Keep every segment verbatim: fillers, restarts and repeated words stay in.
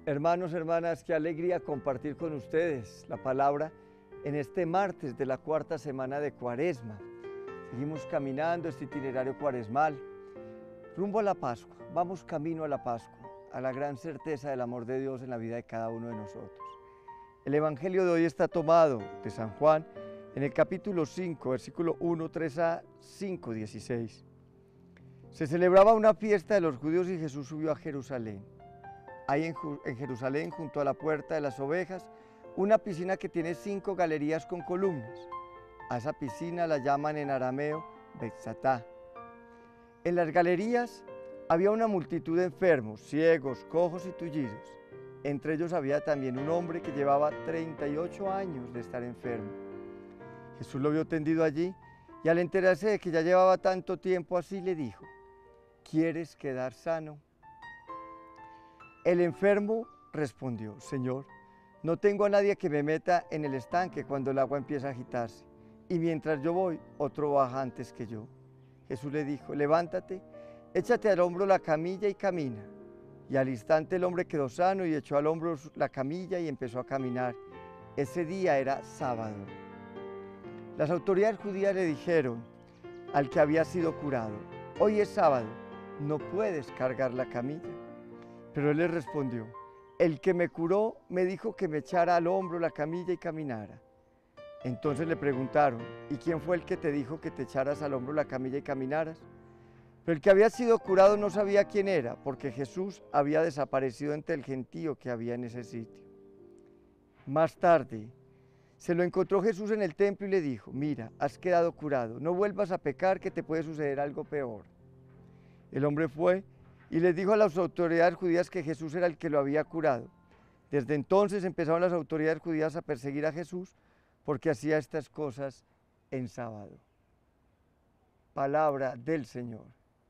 Hermanos, hermanas, qué alegría compartir con ustedes la palabra en este martes de la cuarta semana de Cuaresma. Seguimos caminando este itinerario cuaresmal rumbo a la Pascua. Vamos camino a la Pascua, a la gran certeza del amor de Dios en la vida de cada uno de nosotros. El Evangelio de hoy está tomado de San Juan en el capítulo cinco, versículo uno, tres a cinco, dieciséis. Se celebraba una fiesta de los judíos y Jesús subió a Jerusalén. Hay en, en Jerusalén, junto a la puerta de las ovejas, una piscina que tiene cinco galerías con columnas. A esa piscina la llaman en arameo Betzatá. En las galerías había una multitud de enfermos, ciegos, cojos y tullidos. Entre ellos había también un hombre que llevaba treinta y ocho años de estar enfermo. Jesús lo vio tendido allí y al enterarse de que ya llevaba tanto tiempo así, le dijo: ¿quieres quedar sano? El enfermo respondió: Señor, no tengo a nadie que me meta en el estanque cuando el agua empieza a agitarse, y mientras yo voy, otro baja antes que yo. Jesús le dijo: levántate, échate al hombro la camilla y camina. Y al instante el hombre quedó sano y echó al hombro la camilla y empezó a caminar. Ese día era sábado. Las autoridades judías le dijeron al que había sido curado: hoy es sábado, no puedes cargar la camilla. Pero él les respondió: el que me curó me dijo que me echara al hombro la camilla y caminara. Entonces le preguntaron: ¿y quién fue el que te dijo que te echaras al hombro la camilla y caminaras? Pero el que había sido curado no sabía quién era, porque Jesús había desaparecido entre el gentío que había en ese sitio. Más tarde se lo encontró Jesús en el templo y le dijo: mira, has quedado curado, no vuelvas a pecar, que te puede suceder algo peor. El hombre fue y les dijo a las autoridades judías que Jesús era el que lo había curado. Desde entonces empezaron las autoridades judías a perseguir a Jesús porque hacía estas cosas en sábado. Palabra del Señor.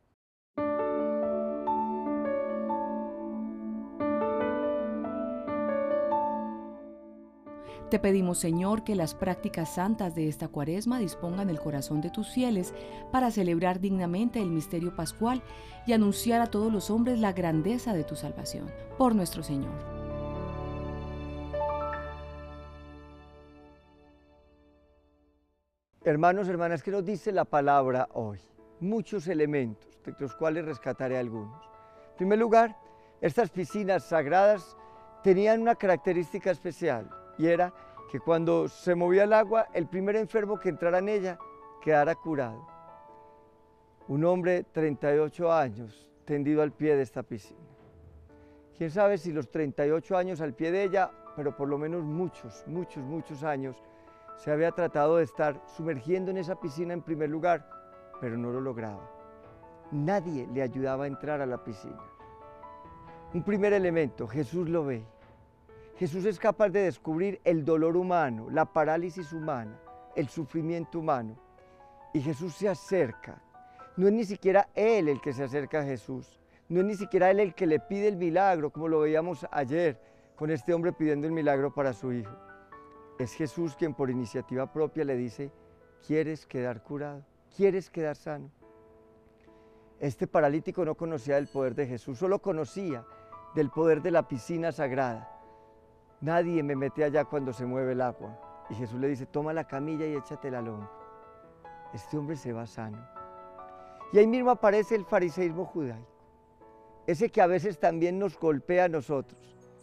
Te pedimos, Señor, que las prácticas santas de esta Cuaresma dispongan el corazón de tus fieles para celebrar dignamente el misterio pascual y anunciar a todos los hombres la grandeza de tu salvación. Por nuestro Señor. Hermanos, hermanas, ¿qué nos dice la palabra hoy? Muchos elementos, de los cuales rescataré algunos. En primer lugar, estas piscinas sagradas tenían una característica especial, y era que cuando se movía el agua, el primer enfermo que entrara en ella quedara curado. Un hombre de treinta y ocho años tendido al pie de esta piscina. Quién sabe si los treinta y ocho años al pie de ella, pero por lo menos muchos, muchos, muchos años, se había tratado de estar sumergiendo en esa piscina en primer lugar, pero no lo lograba. Nadie le ayudaba a entrar a la piscina. Un primer elemento: Jesús lo ve. Jesús es capaz de descubrir el dolor humano, la parálisis humana, el sufrimiento humano. Y Jesús se acerca. No es ni siquiera Él el que se acerca a Jesús. No es ni siquiera Él el que le pide el milagro, como lo veíamos ayer con este hombre pidiendo el milagro para su hijo. Es Jesús quien por iniciativa propia le dice: ¿quieres quedar curado? ¿Quieres quedar sano? Este paralítico no conocía del poder de Jesús, solo conocía del poder de la piscina sagrada. Nadie me mete allá cuando se mueve el agua. Y Jesús le dice: toma la camilla y échatela al hombro. Este hombre se va sano. Y ahí mismo aparece el fariseísmo judaico, ese que a veces también nos golpea a nosotros.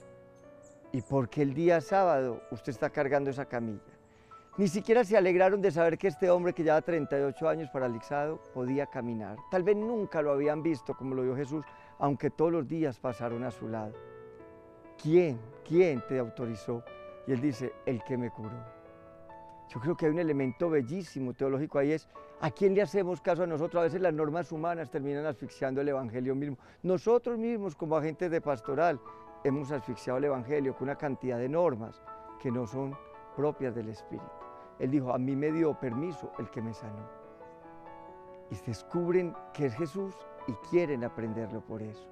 ¿Y por qué el día sábado usted está cargando esa camilla? Ni siquiera se alegraron de saber que este hombre que lleva treinta y ocho años paralizado podía caminar. Tal vez nunca lo habían visto como lo vio Jesús, aunque todos los días pasaron a su lado. ¿Quién? ¿Quién te autorizó? Y él dice: el que me curó. Yo creo que hay un elemento bellísimo teológico ahí, es: ¿a quién le hacemos caso a nosotros? A veces las normas humanas terminan asfixiando el Evangelio mismo. Nosotros mismos, como agentes de pastoral, hemos asfixiado el Evangelio con una cantidad de normas que no son propias del Espíritu. Él dijo: a mí me dio permiso el que me sanó. Y descubren que es Jesús y quieren aprenderlo por eso.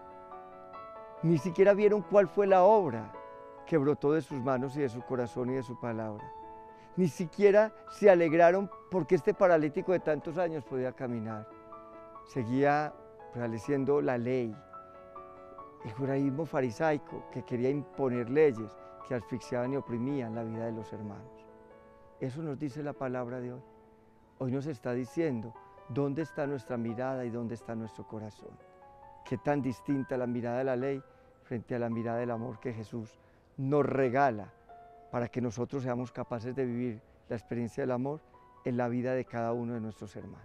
Ni siquiera vieron cuál fue la obra que brotó de sus manos y de su corazón y de su palabra. Ni siquiera se alegraron porque este paralítico de tantos años podía caminar. Seguía prevaleciendo la ley, el judaísmo farisaico que quería imponer leyes que asfixiaban y oprimían la vida de los hermanos. Eso nos dice la palabra de hoy. Hoy nos está diciendo dónde está nuestra mirada y dónde está nuestro corazón. Qué tan distinta la mirada de la ley frente a la mirada del amor que Jesús nos regala para que nosotros seamos capaces de vivir la experiencia del amor en la vida de cada uno de nuestros hermanos.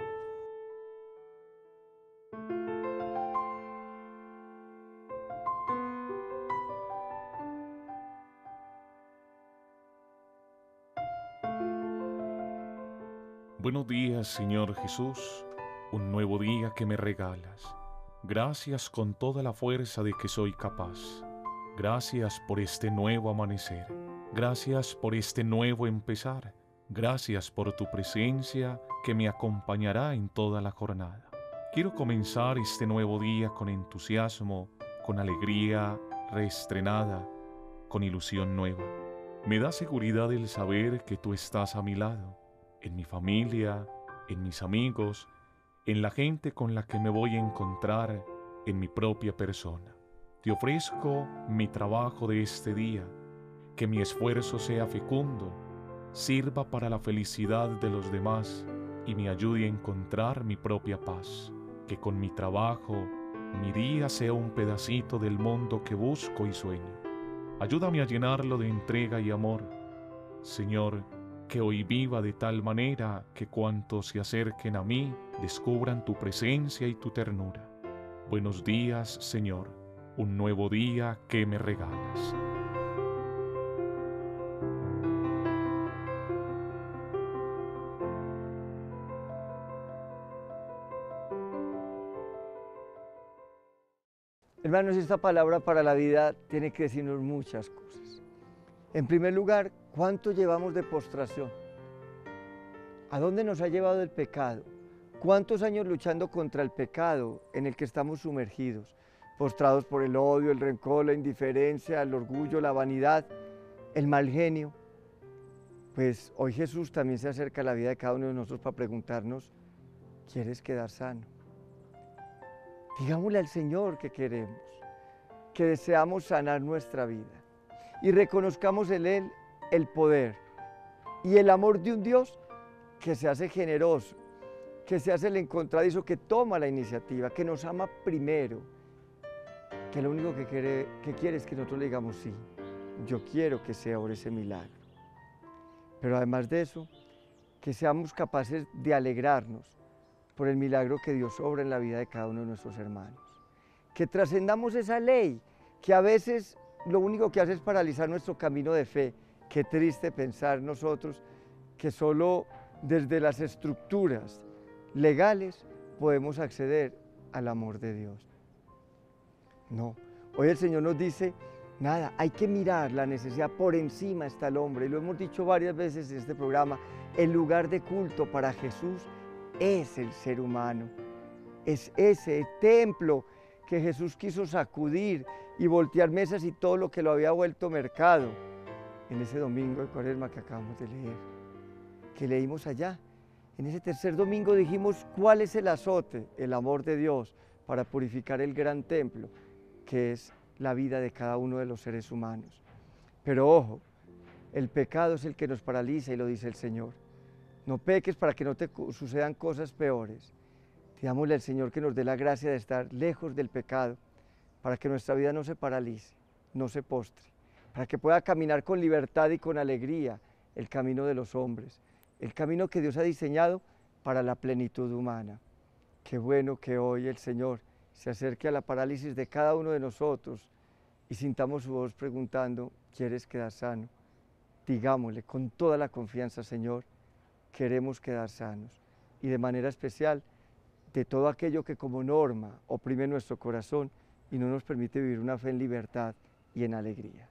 Buenos días, Señor Jesús, un nuevo día que me regalas. Gracias con toda la fuerza de que soy capaz. Gracias por este nuevo amanecer. Gracias por este nuevo empezar. Gracias por tu presencia que me acompañará en toda la jornada. Quiero comenzar este nuevo día con entusiasmo, con alegría reestrenada, con ilusión nueva. Me da seguridad el saber que tú estás a mi lado, en mi familia, en mis amigos, en la gente con la que me voy a encontrar, en mi propia persona. Te ofrezco mi trabajo de este día, que mi esfuerzo sea fecundo, sirva para la felicidad de los demás y me ayude a encontrar mi propia paz. Que con mi trabajo, mi día sea un pedacito del mundo que busco y sueño. Ayúdame a llenarlo de entrega y amor. Señor, que hoy viva de tal manera que cuantos se acerquen a mí descubran tu presencia y tu ternura. Buenos días, Señor, un nuevo día que me regalas. Hermanos, esta palabra para la vida tiene que decirnos muchas cosas. En primer lugar, ¿cuánto llevamos de postración? ¿A dónde nos ha llevado el pecado? ¿Cuántos años luchando contra el pecado en el que estamos sumergidos? Postrados por el odio, el rencor, la indiferencia, el orgullo, la vanidad, el mal genio. Pues hoy Jesús también se acerca a la vida de cada uno de nosotros para preguntarnos, ¿quieres quedar sano? Digámosle al Señor que queremos, que deseamos sanar nuestra vida y reconozcamos en Él el poder y el amor de un Dios que se hace generoso, que se hace el encontradizo, que toma la iniciativa, que nos ama primero, que lo único que quiere, que quiere es que nosotros le digamos sí, yo quiero que sea ahora ese milagro. Pero además de eso, que seamos capaces de alegrarnos por el milagro que Dios obra en la vida de cada uno de nuestros hermanos. Que trascendamos esa ley que a veces lo único que hace es paralizar nuestro camino de fe. Qué triste pensar nosotros que solo desde las estructuras legales podemos acceder al amor de Dios. No, hoy el Señor nos dice, nada, hay que mirar la necesidad, por encima está el hombre, y lo hemos dicho varias veces en este programa, el lugar de culto para Jesús es el ser humano, es ese templo que Jesús quiso sacudir y voltear mesas y todo lo que lo había vuelto mercado en ese domingo de Cuaresma que acabamos de leer, que leímos allá. En ese tercer domingo dijimos cuál es el azote, el amor de Dios para purificar el gran templo, que es la vida de cada uno de los seres humanos. Pero ojo, el pecado es el que nos paraliza y lo dice el Señor. No peques para que no te sucedan cosas peores. Pidámosle al Señor que nos dé la gracia de estar lejos del pecado, para que nuestra vida no se paralice, no se postre, para que pueda caminar con libertad y con alegría el camino de los hombres, el camino que Dios ha diseñado para la plenitud humana. Qué bueno que hoy el Señor se acerque a la parálisis de cada uno de nosotros y sintamos su voz preguntando, ¿quieres quedar sano? Digámosle con toda la confianza, Señor, queremos quedar sanos y de manera especial de todo aquello que como norma oprime nuestro corazón y no nos permite vivir una fe en libertad y en alegría.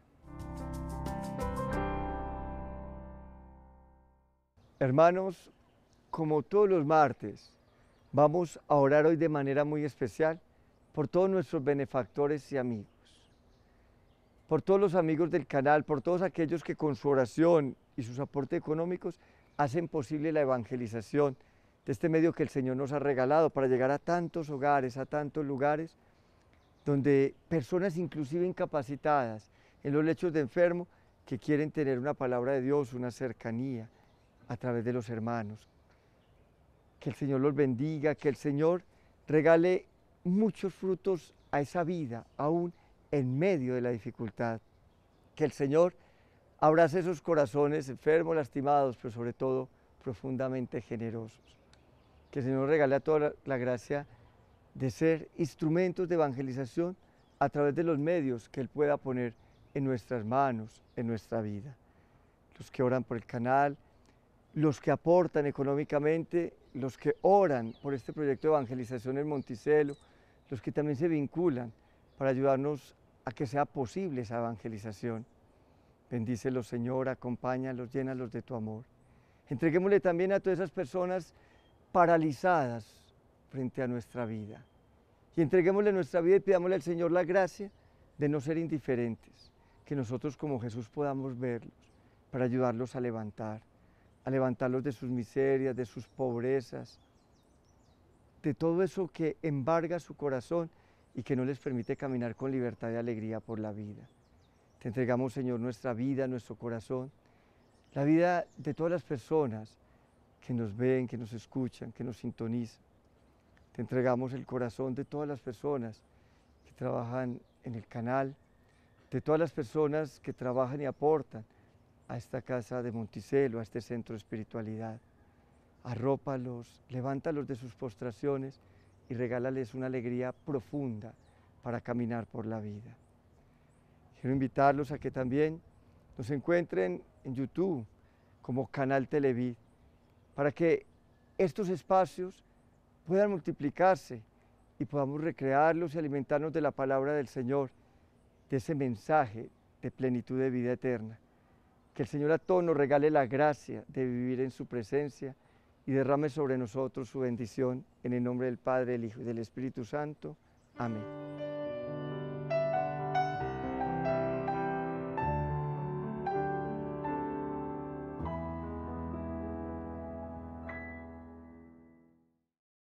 Hermanos, como todos los martes, vamos a orar hoy de manera muy especial por todos nuestros benefactores y amigos, por todos los amigos del canal, por todos aquellos que con su oración y sus aportes económicos hacen posible la evangelización de este medio que el Señor nos ha regalado para llegar a tantos hogares, a tantos lugares, donde personas inclusive incapacitadas en los lechos de enfermo que quieren tener una palabra de Dios, una cercanía a través de los hermanos. Que el Señor los bendiga, que el Señor regale muchos frutos a esa vida, aún en medio de la dificultad. Que el Señor abrace esos corazones enfermos, lastimados, pero sobre todo profundamente generosos. Que el Señor regale a toda la, la gracia de ser instrumentos de evangelización a través de los medios que Él pueda poner en nuestras manos, en nuestra vida. Los que oran por el canal, los que aportan económicamente, los que oran por este proyecto de evangelización en Monticello, los que también se vinculan para ayudarnos a que sea posible esa evangelización. Bendícelos, Señor, acompáñalos, llénalos de tu amor. Entreguémosle también a todas esas personas paralizadas frente a nuestra vida. Y entreguémosle nuestra vida y pidámosle al Señor la gracia de no ser indiferentes, que nosotros como Jesús podamos verlos para ayudarlos a levantar, a levantarlos de sus miserias, de sus pobrezas, de todo eso que embarga su corazón y que no les permite caminar con libertad y alegría por la vida. Te entregamos, Señor, nuestra vida, nuestro corazón, la vida de todas las personas que nos ven, que nos escuchan, que nos sintonizan. Te entregamos el corazón de todas las personas que trabajan en el canal, de todas las personas que trabajan y aportan a esta casa de Monticello, a este centro de espiritualidad. Arrópalos, levántalos de sus postraciones y regálales una alegría profunda para caminar por la vida. Quiero invitarlos a que también nos encuentren en YouTube como Canal Televid, para que estos espacios puedan multiplicarse y podamos recrearlos y alimentarnos de la palabra del Señor, de ese mensaje de plenitud de vida eterna. Que el Señor a todos nos regale la gracia de vivir en su presencia y derrame sobre nosotros su bendición, en el nombre del Padre, del Hijo y del Espíritu Santo. Amén.